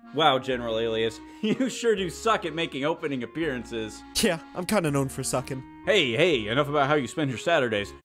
Wow, General Alias, you sure do suck at making opening appearances. Yeah, I'm kinda known for sucking. Hey, enough about how you spend your Saturdays.